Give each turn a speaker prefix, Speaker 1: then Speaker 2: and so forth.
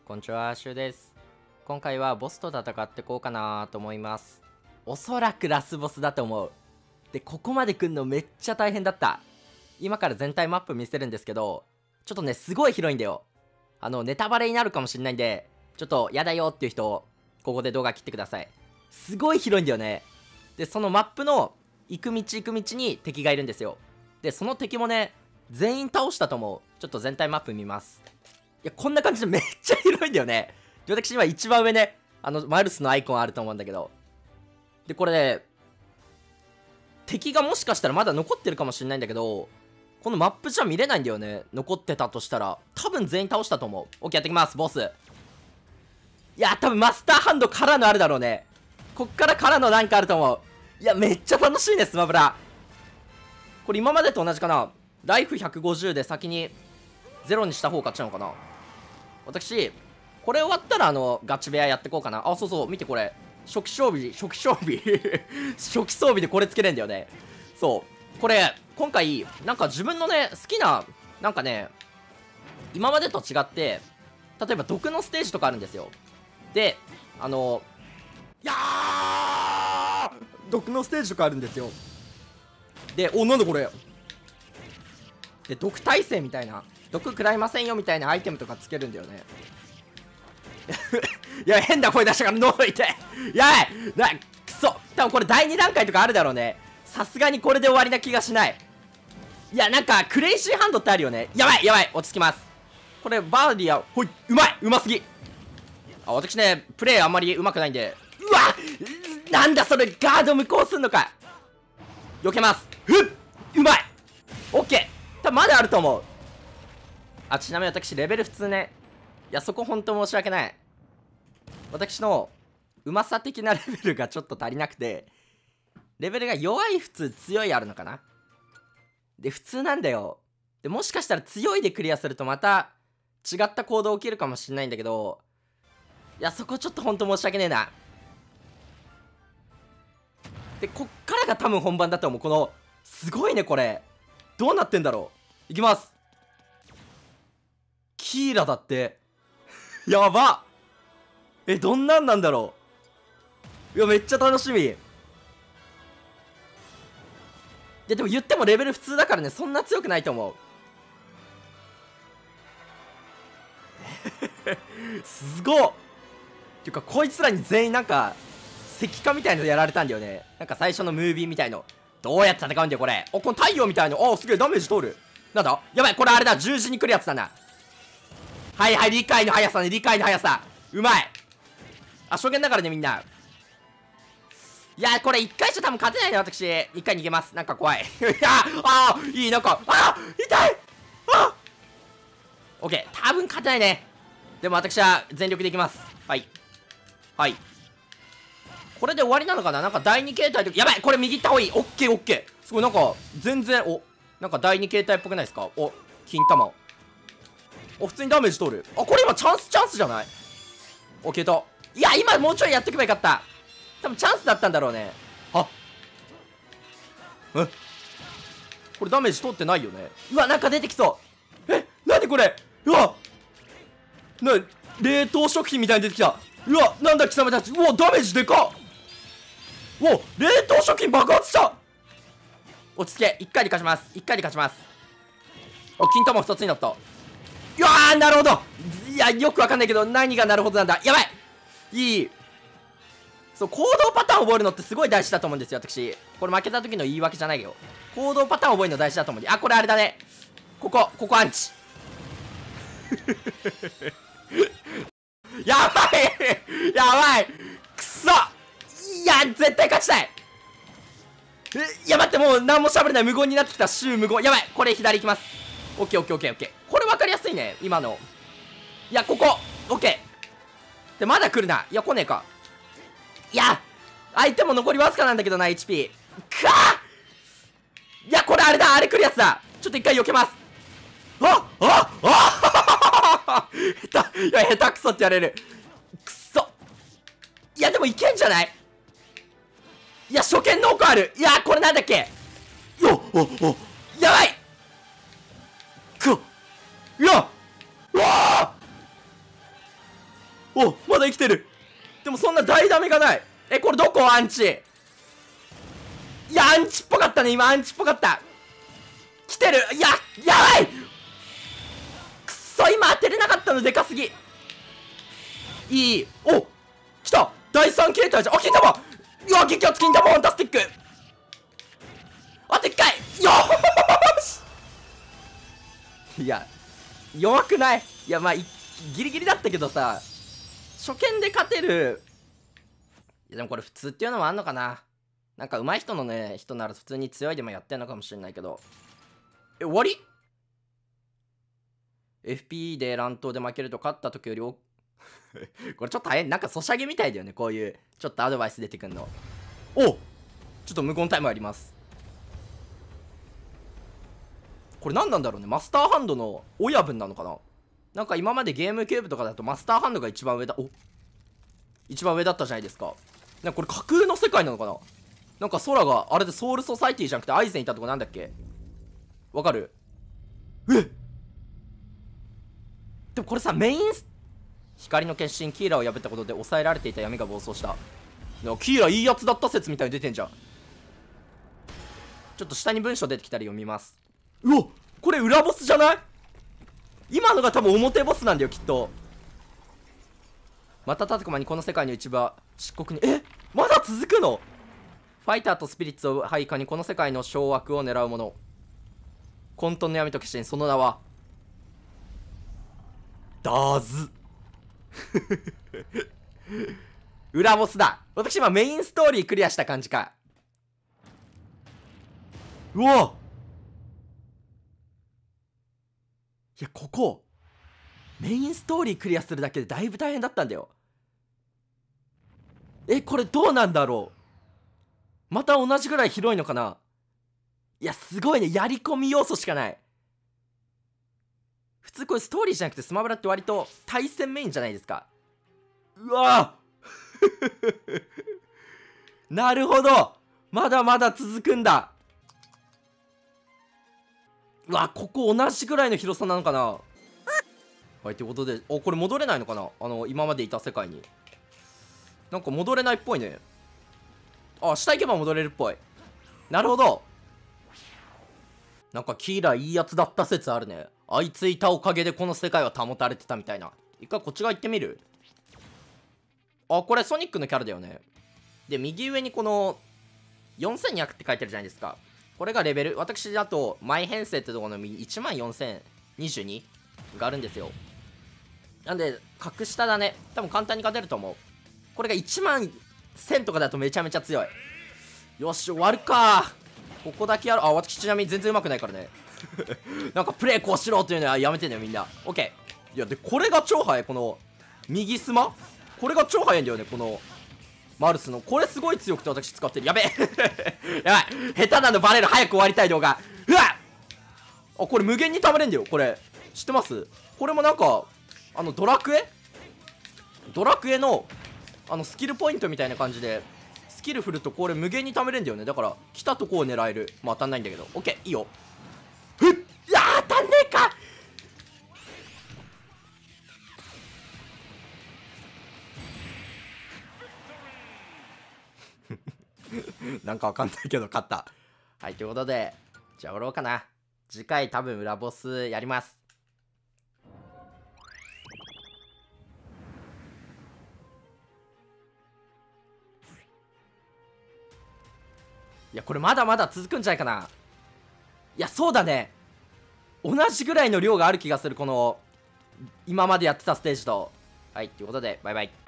Speaker 1: こんにちは、シュウです。今回はボスと戦ってこうかなと思います。おそらくラスボスだと思う。で、ここまで来んのめっちゃ大変だった。今から全体マップ見せるんですけど、ちょっとね、すごい広いんだよ。ネタバレになるかもしれないんで、ちょっとやだよっていう人、ここで動画切ってください。すごい広いんだよね。で、そのマップの行く道に敵がいるんですよ。で、その敵もね、全員倒したと思う。ちょっと全体マップ見ます。いや、こんな感じでめっちゃ広いんだよね。で、私今一番上ね、マルスのアイコンあると思うんだけど。で、これね、敵がもしかしたらまだ残ってるかもしれないんだけど、このマップじゃ見れないんだよね。残ってたとしたら。多分全員倒したと思う。オッケー、やってきます、ボス。いや、多分マスターハンドからのあるだろうね。こっからのなんかあると思う。いや、めっちゃ楽しいね、スマブラ。これ今までと同じかな。ライフ150で先に0にした方勝ちなのかな。私、これ終わったらガチ部屋やってこうかな。あ、そうそう、見てこれ。初期装備初期装備でこれつけれんだよね。そう。これ、今回、なんか自分のね、好きな、なんかね、今までと違って、例えば毒のステージとかあるんですよ。で、いやー毒のステージとかあるんですよ。で、なんだこれ。で、毒耐性みたいな。毒食らいませんよみたいなアイテムとかつけるんだよね。いや、変な声出したから喉痛い。やばいくそ。多分これ第2段階とかあるだろうね。さすがにこれで終わりな気がしない。いや、なんかクレイジーハンドってあるよね。やばい落ち着きます。これバーディア、ほい、うますぎ。私ね、プレイあんまりうまくないんで。うわなんだそれ、ガード無効すんのか。避けます。うまい。オッケー。多分まだあると思う。ちなみに私レベル普通ね。いや、そこほんと申し訳ない。私のうまさ的なレベルがちょっと足りなくて、レベルが弱い普通強いあるのかな。で、普通なんだよ。で、もしかしたら強いでクリアするとまた違った行動起きるかもしんないんだけど、いや、そこちょっとほんと申し訳ねえな。で、こっからが多分本番だと思う。このすごいね、これどうなってんだろう。いきます。キーラだってやば。どんなんなんだろう。いや、めっちゃ楽しみ。いや、でも言ってもレベル普通だからね、そんな強くないと思う。すごっ。っていうか、こいつらに全員なんか石化みたいのやられたんだよね。なんか最初のムービーみたいの。どうやって戦うんだよこれ。この太陽みたいの。すげえダメージ通る。なんだ、やばい、これあれだ、十字に来るやつだな。はい、理解の速さね、うまい。初見だからね、みんな。いや、これ1回じゃ多分勝てないね、私。1回逃げます。なんか怖い。いや、いい、なんか、痛い。オッケー、多分勝てないね。でも私は全力でいきます。はい。これで終わりなのかな。なんか第2形態と、やばい、これ右行った方がいい。オッケー。すごい、なんか、全然、なんか第2形態っぽくないですか。金玉。普通にダメージ通る。これ今チャンスじゃない。消えた。いや、今もうちょいやっておけばよかった。多分チャンスだったんだろうね。これダメージ通ってないよね。うわ、なんか出てきそう。なにこれ。うわ、冷凍食品みたいに出てきた。うわ、なんだ貴様たち。うわ、ダメージでかっ。冷凍食品爆発した。落ち着け。1回で勝ちます。金玉2つになった。いやー、なるほど。いや、よくわかんないけど何がなるほどなんだ。やばい。いい。そう、行動パターン覚えるのってすごい大事だと思うんですよ、私。これ負けた時の言い訳じゃないよ。行動パターン覚えるの大事だと思うんで。これあれだね。ここアンチ。やばいくそ。いや、絶対勝ちたい。いや、待って、もう何も喋れない。無言になってきた。無言。やばい、これ左行きます。オッケー。これ分かりやすいね、今の。いや、ここオッケー。で、まだ来るな。いや、来ねえか。いや、相手も残りわずかなんだけどな、 HP。いや、これあれだ、あれ来るやつだ。ちょっと一回避けます。下手くそってやれる。くそ。いや、でもいけんじゃない。いや、初見濃厚ある。いや、これなんだっけ。やばい。いや、うわお、まだ生きてる。でもそんな大ダメがない。これどこアンチ。いや、アンチっぽかったね。今アンチっぽかった。来てる。いや、やばい。くっそ、今当てれなかったのでかすぎ。いい。お、来た。第3形態じゃん。あ、金玉。うわ、激アツ金玉ファンタスティック。あ、でっかい。よーし。いや、弱くない？いや、まあギリギリだったけどさ、初見で勝てる。いや、でもこれ普通っていうのもあんのかな。なんか上手い人のね、人なら普通に強いでもやってんのかもしれないけど。終わり？ FP で乱闘で負けると勝った時よりこれちょっと大変。なんかソシャゲみたいだよね、こういうちょっとアドバイス出てくんの。お、ちょっと無言タイムあります。これ何なんだろうね。マスターハンドの親分なのかな。なんか今までゲームキューブとかだとマスターハンドが一番上だ。お、一番上だったじゃないですか。なんかこれ架空の世界なのかな。なんか空があれでソウルソサイティじゃなくてアイゼンいたとこなんだっけ。わかる？でもこれさ、メイン光の決心キーラを破ったことで抑えられていた闇が暴走した。キーラいいやつだった説みたいに出てんじゃん。ちょっと下に文章出てきたら読みます。うわ、これ裏ボスじゃない？今のが多分表ボスなんだよきっと。瞬く間にこの世界の一部は漆黒に。まだ続くの？ファイターとスピリッツを配下にこの世界の掌握を狙う者。混沌の闇と決心、その名はダーズ。裏ボスだ。私今メインストーリークリアした感じか。うわ、いや、ここメインストーリークリアするだけでだいぶ大変だったんだよ。これどうなんだろう。また同じぐらい広いのかな。いや、すごいね。やり込み要素しかない。普通これストーリーじゃなくてスマブラって割と対戦メインじゃないですか。うわなるほど、まだまだ続くんだ。うわ、ここ同じぐらいの広さなのかな。はい、ということで、これ戻れないのかな。今までいた世界になんか戻れないっぽいね。下行けば戻れるっぽい。なるほど。なんかキーラいいやつだった説あるね。あいついたおかげでこの世界は保たれてたみたいな。一回こっち側行ってみる？これソニックのキャラだよね。で、右上にこの4200って書いてるじゃないですか。これがレベル。私だとマイ編成ってところの14022があるんですよ。なんで格下だね。多分簡単に勝てると思う。これが11000とかだとめちゃめちゃ強い。よし、終わるか。ここだけやる。私ちなみに全然うまくないからね。なんかプレイこうしろっていうのはやめてねみんな。オッケー。いや、でこれが超速い。この右スマ、これが超速いんだよね。このマルスのこれすごい強くて私使ってる。やべえやばい、下手なのバレる。早く終わりたい動画。うわっ、これ無限に溜まれんだよ。これ知ってます？これもなんかドラクエのスキルポイントみたいな感じでスキル振るとこれ無限に貯めれんだよね。だから来たとこを狙える。まあ当たんないんだけど。オッケー、いいよ。ふっ、いやー当たんねえか。なんかわかんないけど勝った。はい、ということでじゃあ終わろうかな。次回多分裏ボスやります。いや、これまだまだ続くんじゃないかな。いや、そうだね。同じぐらいの量がある気がする。この今までやってたステージと。はい、ということでバイバイ。